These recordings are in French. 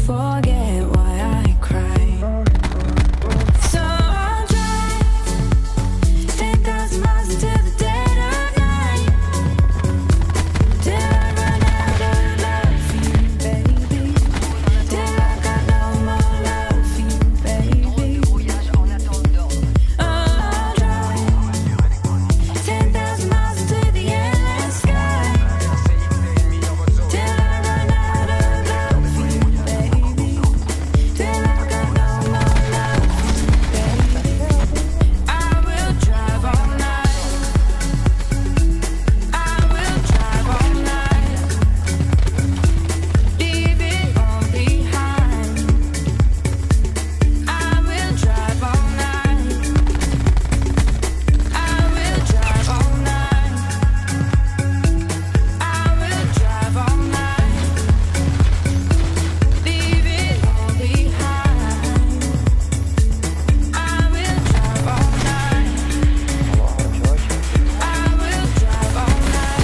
forget why I cry. So I'll drive 10,000 miles into the dead of night till I run out of love for you, baby. Till I got no more love for you, baby. I'll drive 10,000 miles into the endless sky till I run out of love for you, baby. Till I got no more love for you, baby. I will drive all night. I will drive all night. Leave it all behind. I will drive all night. I will drive all night. I will drive all night. Leave it all behind. I will drive all night. I will drive all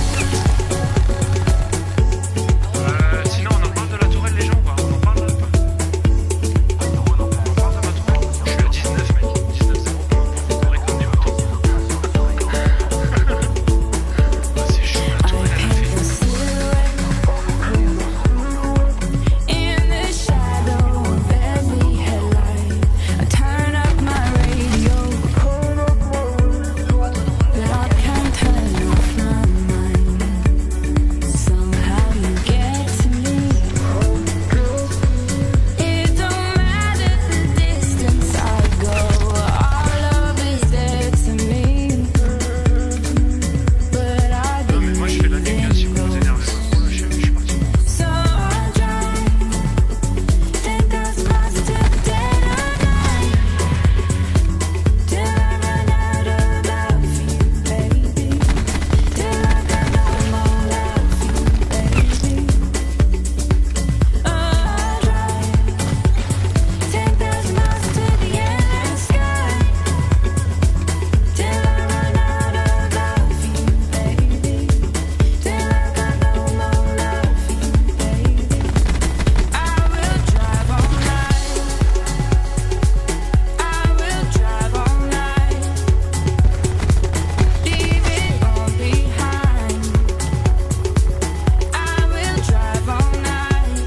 night. Sinon on en parle de la tourelle les gens ou pas? On en parle pas? On parle de ma tourelle? Je suis à 19 mec, 19-0. On pourrait conner autant. C'est chaud la tourelle elle a fait. In the shadow of every headlight, I turn up my radio, but I can't turn off my mind. Somehow you get to me. It don't matter the distance I go, our love is there to me. But I've Non mais been moi je fais la nuit si vous vous énervez. Je suis parti. so I'll drive 10,000 miles into the dead of night till I run out of love for you, baby. Till I got no more love for you, baby. I'll drive 10,000 miles into the endless sky till I run out of love for you, baby. Till I got no more love for you, baby. I will drive all night. I will drive all night. Leave it all behind. I will drive all night.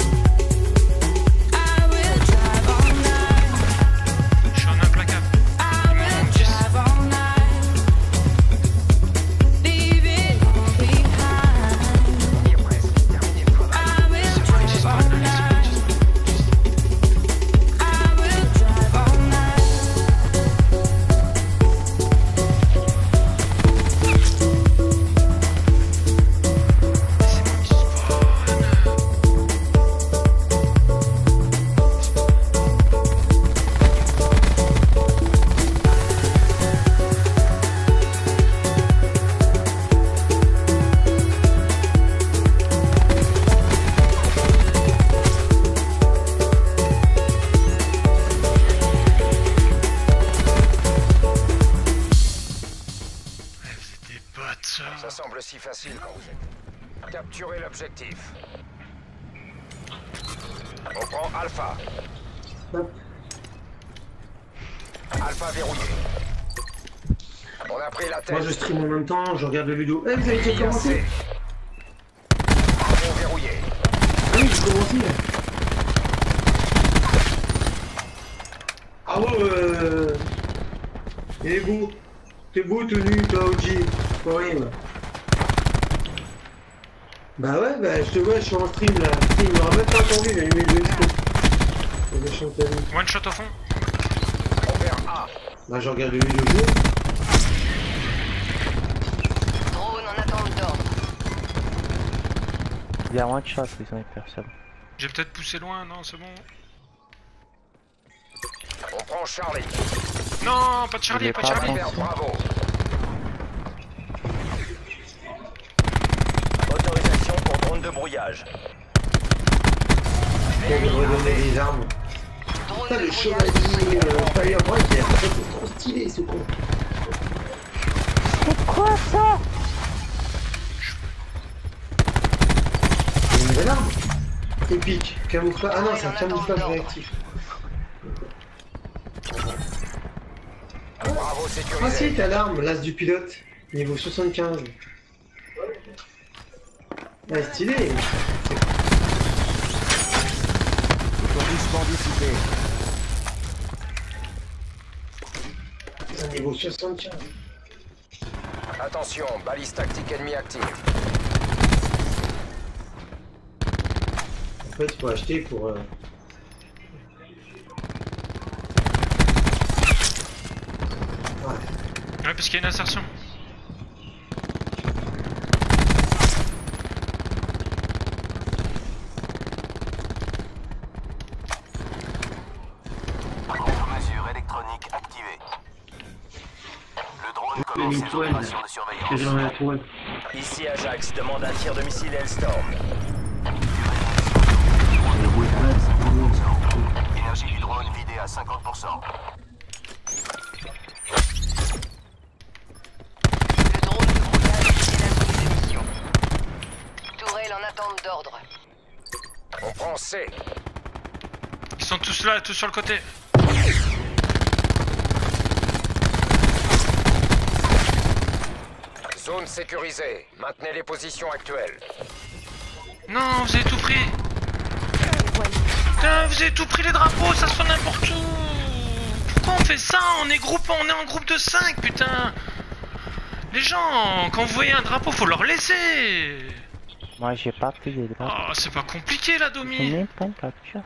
I will drive all night. Je suis en implacable. I will drive all night. Leave it all behind. I will drive all night. I will drive all night. Elle faisait des bottes ça. Ça semble si facile quand vous êtes. Capturez l'objectif. On prend Alpha. Alpha verrouillé. On a pris la tête. Moi je stream en même temps, je regarde la vidéo. Eh, vous avez déjà commencé? Bravo verrouillé. Ah oui, j'ai commencé là. Ah ouais, il est beau. T'es beau tout nu, toi OG. C'est pas rien là. Bah ouais, bah je te vois, je suis en stream là. Il m'aura même pas attendu, il a allumé le jeu. C'est méchant que t'as vu. One shot au fond. On perd A. Bah je regarde le vidéo. Drone en attente d'ordre. Il y a one shot, ils ont les personnes. J'ai peut-être poussé loin, non c'est bon. On prend Charlie. Non, pas de Charlie, pas de Charlie. Perd Bravo. Autorisation pour drone de brouillage. Pour me redonner des armes. Putain, le chevalier Firebreak, il est trop stylé ce con. C'est quoi ça? C'est une nouvelle arme. Épique, camouflage. Ah non, c'est un camouflage réactif. Bravo Ah sécurisé. si, t'as l'arme, l'as du pilote, niveau 75. Ouais, stylé. Établissement dissipé. C'est un niveau 75. Attention, balise tactique ennemie active. En fait, il faut acheter pour... Ouais, parce qu'il y a une insertion. Contre-mesure électronique activée. Le drone commence ses opérations de C'est surveillance. dans la tourelle. Ici Ajax demande un tir de missile Hellstorm. Énergie du drone vidée à 50%. Le drone de brouillage est la zone de mission. Tourelle en attente d'ordre. On prend C. Ils sont tous là, tous sur le côté. Zone sécurisée. Maintenez les positions actuelles. Non, vous avez tout pris. Putain, vous avez tout pris les drapeaux, ça se fait n'importe où. Pourquoi on fait ça? On est en groupe de 5, putain. Les gens, quand vous voyez un drapeau, faut leur laisser. Moi j'ai pas pris les drapeaux. Oh, c'est pas compliqué là, J'ai Domi. même pas une capture.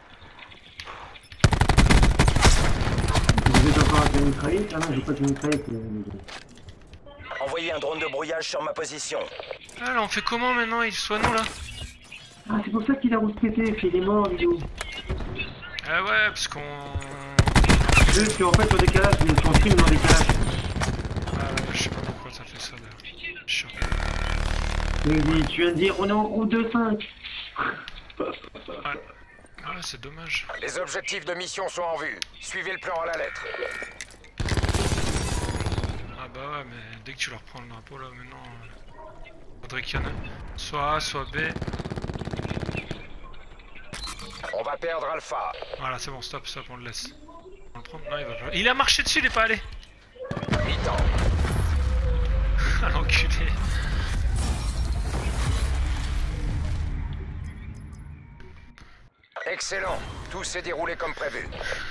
Vous êtes encore avec la mitraillette? Ah non, j'ai pas de mitraillette. Envoyez un drone de brouillage sur ma position. Ah là, on fait comment maintenant? Il soit nous là? Ah, c'est pour ça qu'il a rouspété, qu'il est mort, vidéo. Ah ouais, parce qu'on... Juste qu'en fait, au décalage, il est son stream dans le décalage. je sais pas pourquoi ça fait ça d'ailleurs. Chiant. Il me dit, tu viens de dire, on est en groupe de 5. Ouais. Ah, c'est dommage. Les objectifs de mission sont en vue. Suivez le plan à la lettre. Ah bah ouais, mais dès que tu leur prends le drapeau là, maintenant... faudrait qu'il y en ait soit A, soit B. On va perdre Alpha. Voilà, c'est bon, stop, on le laisse. On le prend. Non, il va pas. Il a marché dessus, il est pas allé. Mi-temps. Ah, l'enculé. Excellent. Tout s'est déroulé comme prévu.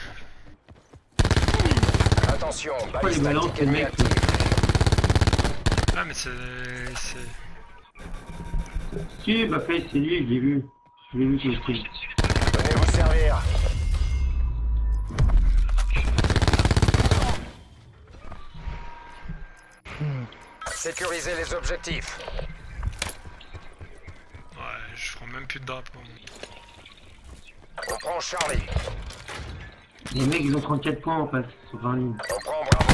Attention, balise les balances, tactique ennemie les mecs, active. Ah, mais c'est... Si, bah fait, c'est lui, je l'ai vu. Je l'ai vu sur le stream. Venez vous servir. Sécurisez les objectifs. Ouais, je prends même plus de drapeau. On prend Charlie. Les mecs, ils ont 34 points en face, sur 20 lignes. On prend Bravo.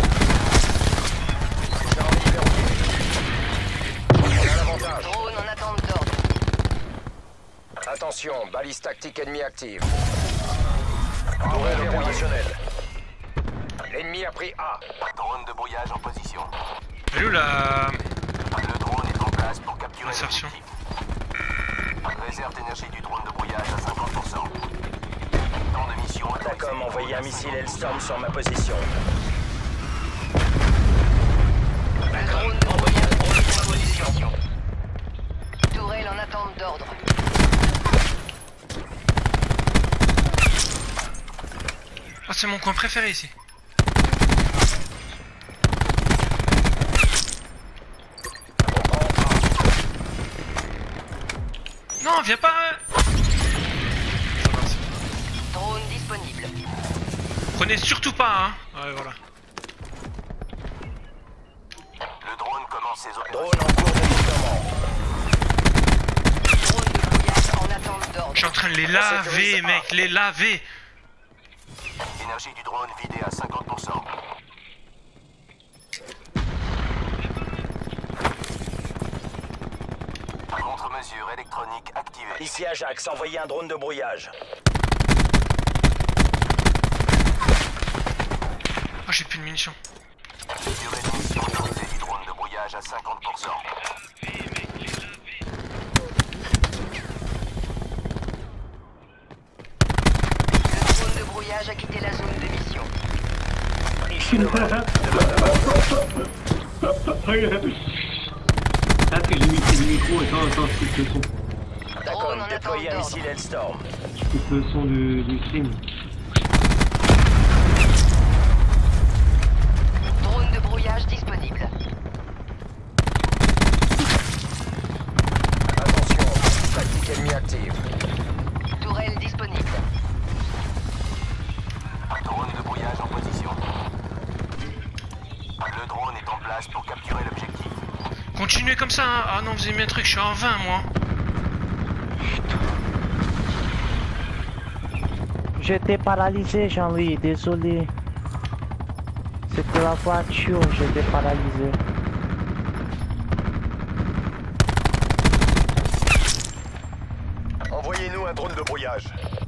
Charlie verrouillé. On a l'avantage. Drone en attente d'ordre. Attention, balise tactique ennemie active. Bravo opérationnel. L'ennemi a pris A. Drone de brouillage en position. Elle est où la... Le drone est en place pour capturer Insertion. l'objectif. Réserve d'énergie du drone de brouillage à 50%. Temps de mission. Tacom envoyé un missile Hellstorm sur ma position. Le drone de brouillage en position. Tourelle en attente d'ordre. Ah, c'est mon coin préféré ici. Non, viens pas. Ça va, c'est bon. Drone disponible. Prenez surtout pas, hein. Ouais, voilà. Le drone commence ses Drone opérations. en cours de déploiement. Drone de brouillage en attente d'ordre. Je suis en train de les laver, mec, les laver. Énergie du drone vidée à 50%. Contre-mesure électronique activée. Ici Ajax, envoyez un drone de brouillage. Oh, j'ai plus de munitions. Durée de mission limitée du drone de brouillage à 50%. brouillage a quitté la zone de mission. Ici le vol. Parce que j'ai mis le micro, attends, je coupe le son. D'accord, déployez un missile Hellstorm. Je coupe le son du stream. Drone de brouillage disponible. Attention, tactique ennemie active. Tourelle disponible. Drone de brouillage en position. Le drone est en place pour capturer l'objectif. Continuez comme ça, hein. Ah non, vous avez mis un truc, je suis en 20 moi. J'étais paralysé, Jean-Louis, désolé. C'était la voiture, j'étais paralysé. Envoyez-nous un drone de brouillage.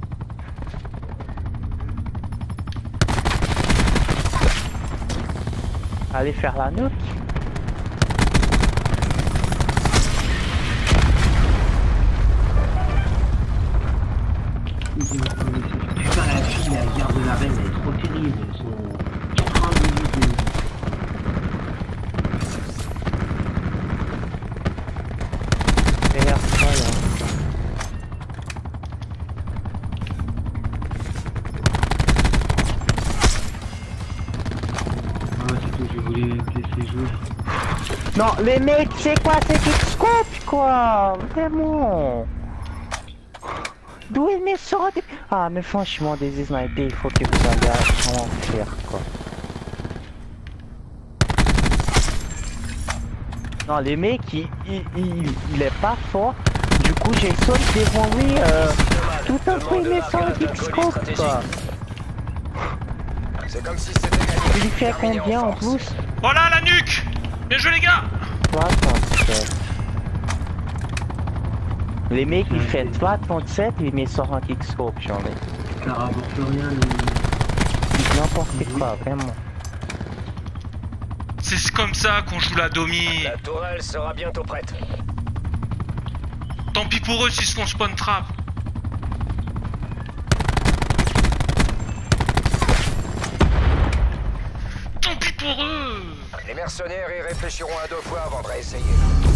Allez faire la nuque. Putain, la fille, la garde de la reine, elle est trop terrible. Ils sont 90 minutes. Derrière toi, là. Ah ouais, c'est tout, je voulais te laisser jouer. Non, les mecs, c'est quoi ces kickscope, quoi? Vraiment. D'où ils me sortent? Ah, mais franchement, des snipers, il faut que vous alliez en faire, quoi. Non, les mecs, il est pas fort. Du coup, j'ai sauté devant lui, tout un coup, il me sort le kickscope, quoi. C'est comme si c'était gagné. Il fait Terminé combien en force. plus? Voilà la nuque. Bien joué les gars. 67. Les mecs, ils font 67 et ils me sortent un kickscope, j'en ai. Ça rapporte rien, N'importe quoi, vraiment. C'est comme ça qu'on joue la domi. La tourelle sera bientôt prête. Tant pis pour eux s'ils se font spawn trap. Tant pis pour eux. Les mercenaires y réfléchiront à deux fois avant de réessayer.